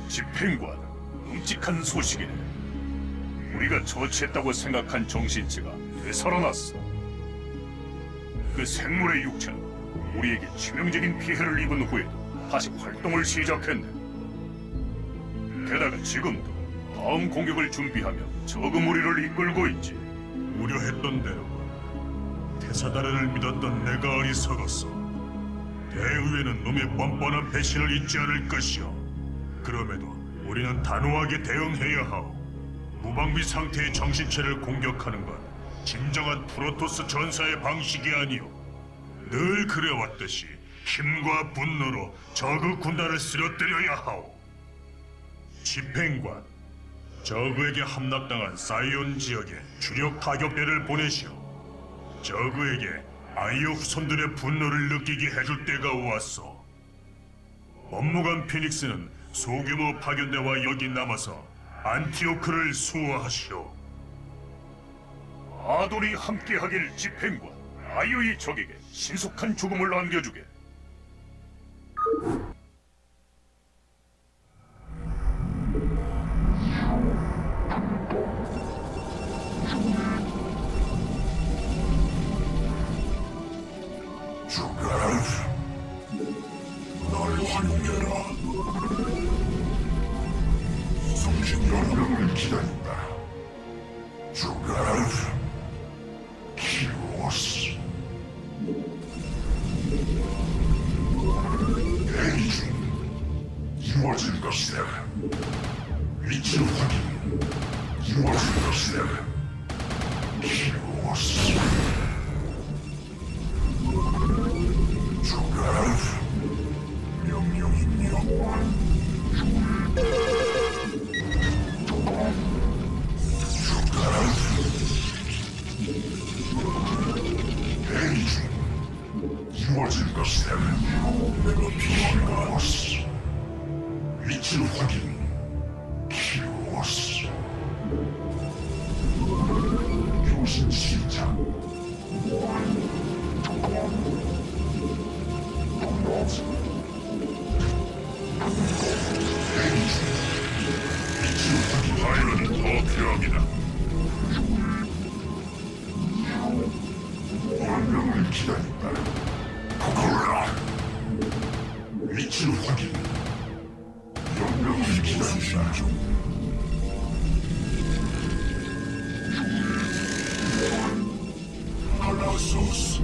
집행관, 끔찍한 소식이네. 우리가 처치했다고 생각한 정신체가 되살아났어. 그 생물의 육체는 우리에게 치명적인 피해를 입은 후에도 다시 활동을 시작했네. 게다가 지금도 다음 공격을 준비하며 적의 무리를 이끌고 있지. 우려했던 대로 테사다르를 믿었던 내가 어리석었어. 대의회는 놈의 뻔뻔한 배신을 잊지 않을 것이오. 그럼에도 우리는 단호하게 대응해야 하오. 무방비 상태의 정신체를 공격하는 건 진정한 프로토스 전사의 방식이 아니오. 늘 그래왔듯이 힘과 분노로 적의 군단을 쓰러뜨려야 하오. 집행관, 저그에게 함락당한 사이온 지역에 주력 타격대를 보내시오. 저그에게 아이오 후손들의 분노를 느끼게 해줄 때가 왔소. 법무관 피닉스는 소규모 파견대와 여기 남아서 안티오크를 수호하시오. 아돌이 함께하길. 집행관, 아이오의 적에게 신속한 죽음을 안겨주게. 죽어라. 널 환영해라. 성신 명령을 기다린다. 죽어라. 키로스. 대기 중. 이루어질 것이다. 위치를 확인. 이루어질 것이다. 키로스. 죽어라. 명령이며. 죽어라. 대기 중. 이루어질 것이다. 내가 필요한 것이. 위치를 확인. 키로스. 교신 시작. 파일은 더 필요합니다. 명령을 기다린다. 코콜라. 위치를 확인. 명령을 기다린다. 알라소스.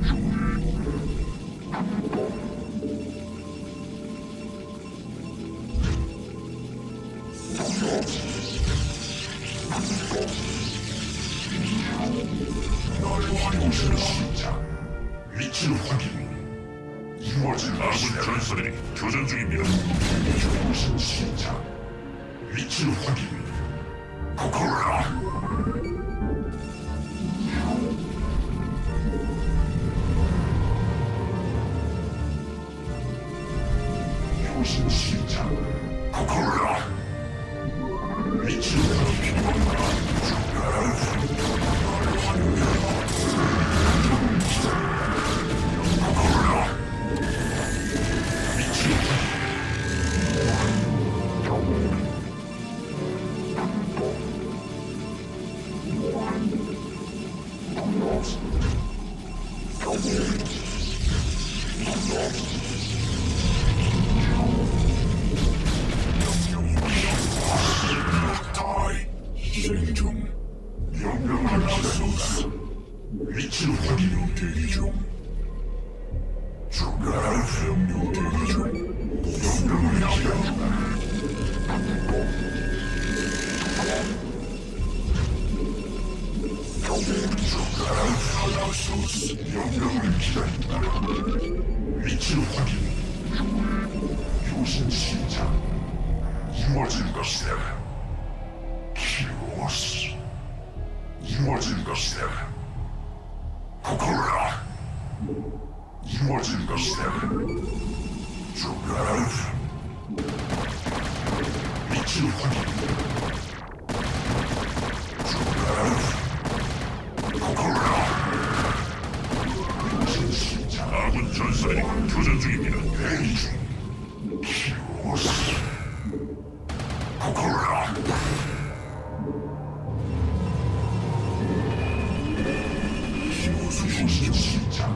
널 환영시를 시작. 위치를 확인. 이루어질 것이다. 아군 전사들이 교전 중입니다. 교신 시작. 위치를 확인. 코콜라. 교신 시작. 코콜라. 위치를 확인한다. 죽어라. 널 환영해라. 코콜라. 위치를 확인. 실행 중. 명령을 기다린다. 위치를 확인. 대기 중. 죽어라. 명령 대기 중. 명령을 기다린다. 죽어라. 알라소스. 명령을 기다린다. 위치를 확인. 교신 시작. 이루어질 것이다. 키로스. 이루어질 것이다. 코콜라. 이루어질 것이다. 죽어라. 위치를 확인. 죽어라. 코콜라. 교신 시작. 아군 전사들이 교전 중입니다. 대기 중. 키로스. 수신 시작.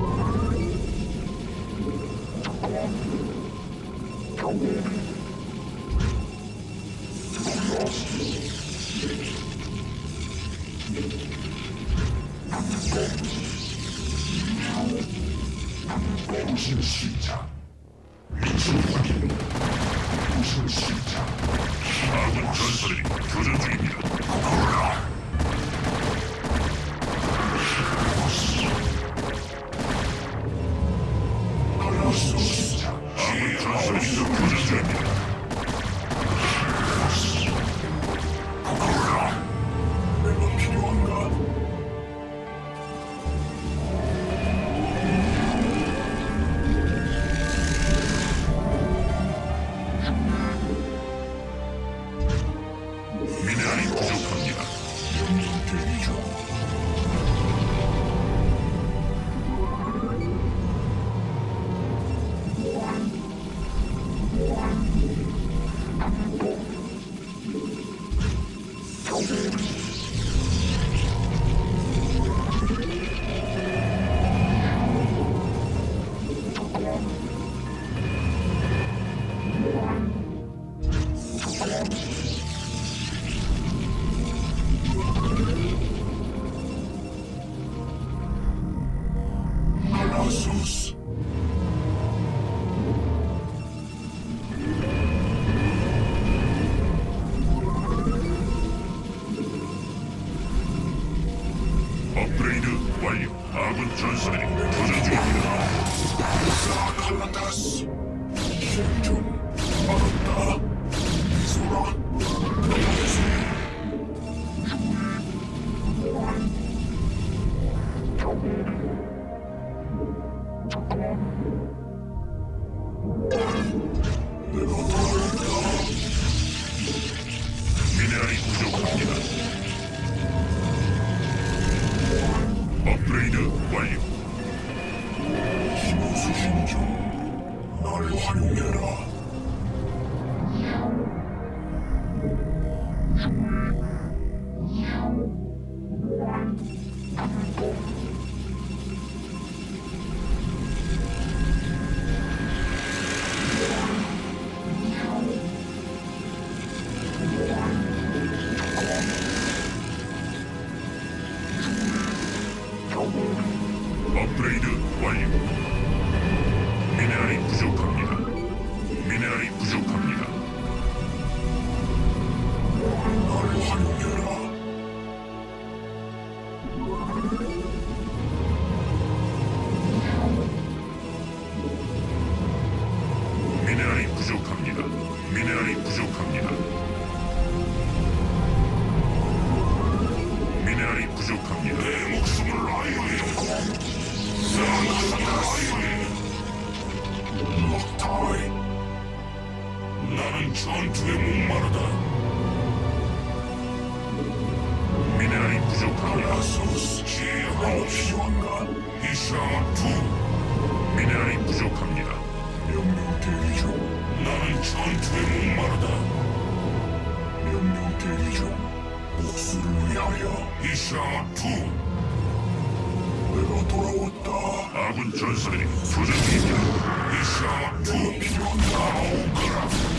수신 시작. 위치 확인. 수신 시작. 아군 전설이 교전 중입니다. 알았어. 시작. 아군 전설이 교전 중입니다. 내가 필요한가? 미네랄이 부족합니다. 명령 대기 중. 알았어. 업그레이드 완료. 아군 전설이 교전 중입니다. 칼라타스. 실행 중. 알았다. 소라. 내가 돌아온다. 미네랄이 부족합니다. 업그레이드 완료. 신호 수신 중. 날 활용해라. 업그레이드 완료. 미네랄이 부족합니다. 미네랄이 부족합니다. 날 활용해라. 미네랄이 부족합니다. 미네랄이 부족합니다. 미네랄이 부족합니다. 내 목숨을 아이오리. 막타이. 나는 전투에 목마르다. 미네랄이 부족합니다. 알았어. 내가 필요한가? 이샤2. 미네랄이 부족합니다. 명령 대기 중. 나는 전투에 목마르다. 명령 대기 중. 복수를 위하여. 이샤2. 내가 돌아왔다. 아군 전설이 교전 중입니다. 이샤2. 필요한가?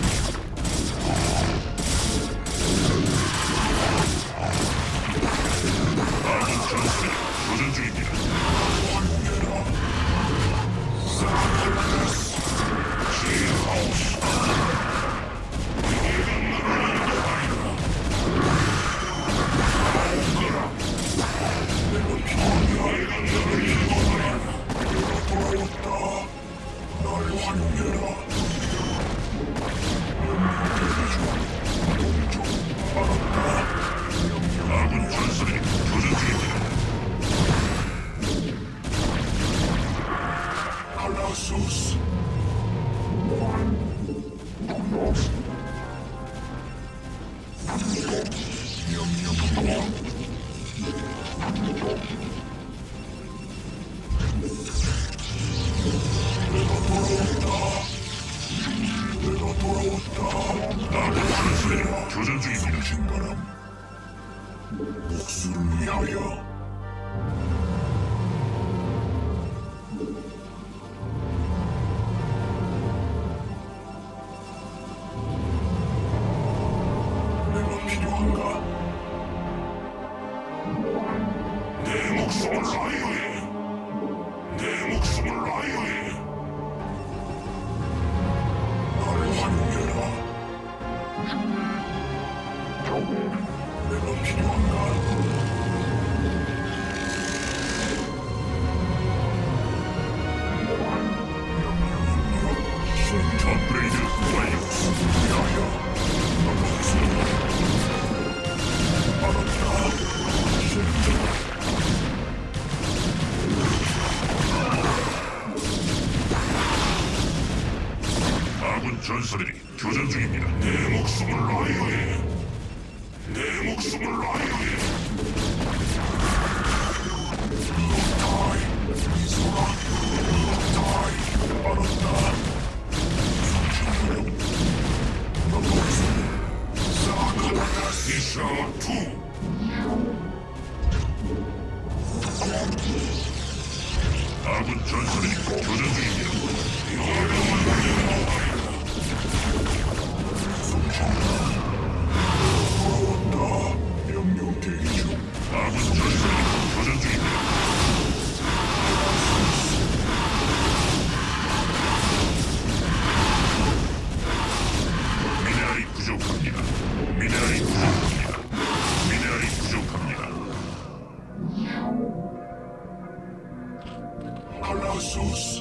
아군 전설이 교전 중입니다. 활용해라. 돌아왔다. 날 활용해라. 동종 알았다. 아군 전설이 교전 중입니다. 칼라소스. 명령. 내가 돌아온다. 내가 돌아왔다. 아군 전설이 교전 중입니다. 신바람. 목수를 위하여. 내가 필요한가? 내 목숨을 라이오에. 내 목숨을 라이오에. 나를 활용해라. 내가 필요한가? 업그레이드 완료. 위하여. 알았다. 아군 전설이 교전 중입니다. 내 목숨을 라이오에. 내 목숨을 라이오에. 이샤 투. 아군 전설이 교전 중입니다. 명령 대기 중. 아군 전설이 교전 중입니다. 미네랄이 부족합니다. 미네랄이 부족합니다. 미네랄이 부족합니다. 칼라소스.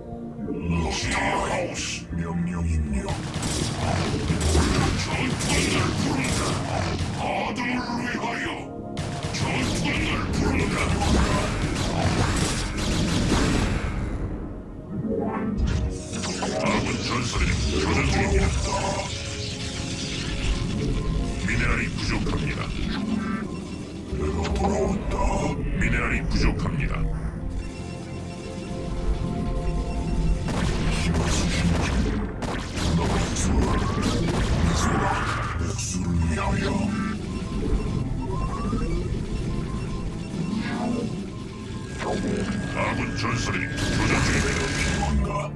시하우스. 명령 입력. 전투는 날 부른다. 아들을 위하여. 전투는 날 부른다. 아군 전설이 교전 중입니다. 미네랄이 부족합니다. 내가 돌아왔다. 미네랄이 부족합니다. 힘을 쓰신지. 너박수. 미소라. 목수를 위하여. 아군 전설이 교전 중입니다. 필요한가?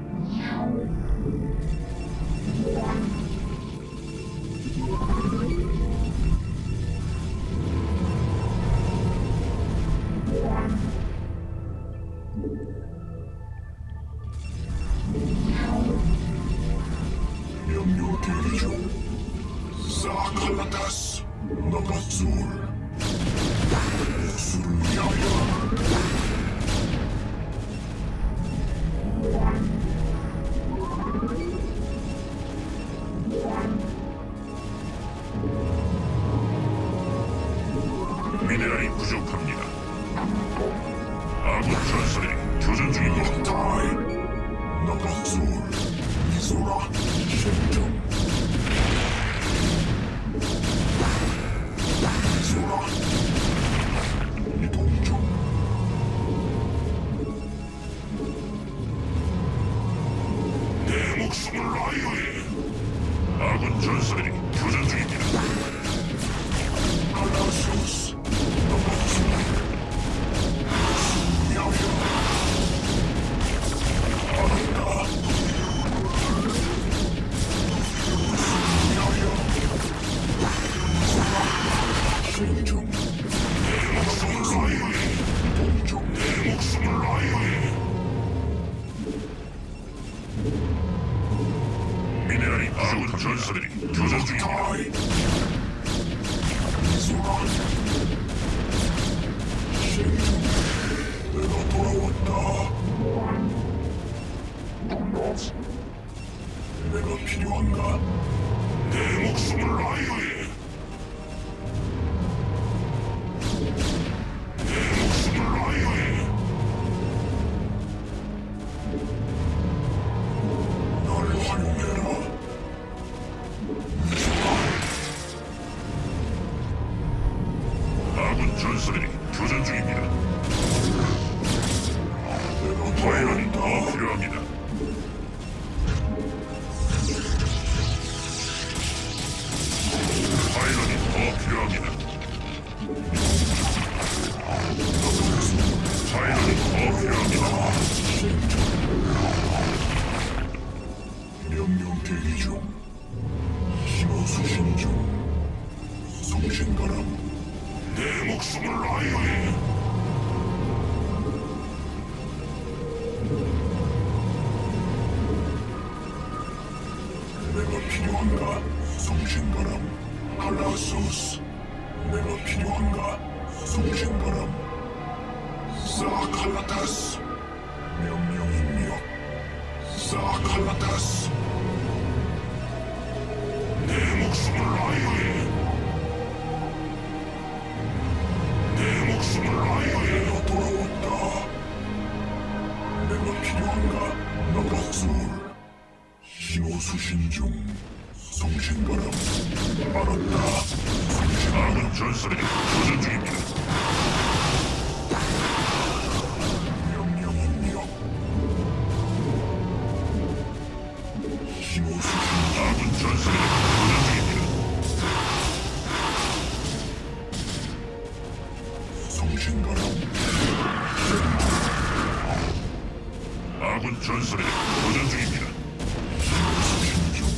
명령 대기 중. 사칼라타스. 너가술. 목수를 위하여. 미네랄이 부족합니다. 아군 전설이 교전 중입니다. 타이. 너가술. 미소라. 신정. 미소라. 이동 중. 내 목숨을 라이오에. 아군 전설이 교전 중입니다. 칼라소스. 너가술. 미하여. 알았다. 미하여. 신중. 내 목숨을 라이오에. 이동 중. 내 목숨을 라이오에. 미네랄이 부족한 전설이 교전 중입니다. 타이. 미소라. 신중. 내가 돌아왔다. 내가 필요한가? 내 목숨을 라이오에. 내 목숨을 라이오에. 나를 활용해라. 아군 전설이 교전 중입니다. 내가 과연이 더 돌아왔다. 필요합니다. 대기 중. 신호 수신 중. 송신바람. 내 목숨을 라이어에. 내가 필요한가? 송신바람. 칼라소스. 내가 필요한가? 송신바람. 사칼라타스. 명령 입력. 사칼라타스. 내 목숨을 라이어에. 내 목숨을 라이어에. 내가 돌아왔다. 내가 필요한가? 너박술. 신호 수신 중. 송신바람. 알았다. 송신바람. 아군 전사들이 교전 중입니다. 명령 입력. 신호 수신 중. 아군 전사들이 교전 중입니다. 송신바람. 아군 전사들이 교전 중입니다. 수신 중.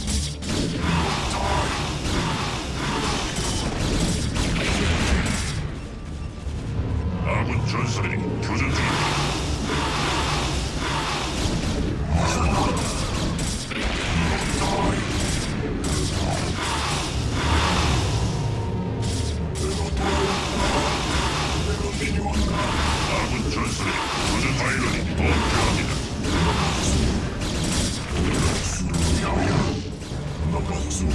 아군 전사들이 교전 중입니다. 내가 필요한가? 아군 전사들이 교전 파일럿이 더 필요합니다. 수를 위하여. 너박술.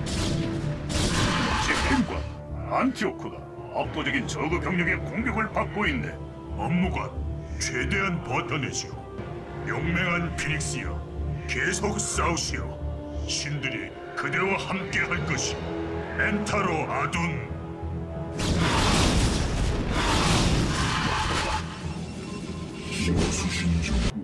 집행관 안티오크가 압도적인 저그 병력의 공격을 받고 있네. 업무가 최대한 버텨내시오. 용맹한 피닉스여, 계속 싸우시오. 신들이 그대와 함께 할 것이오. 멘타로 아둔. 신호 수신 중.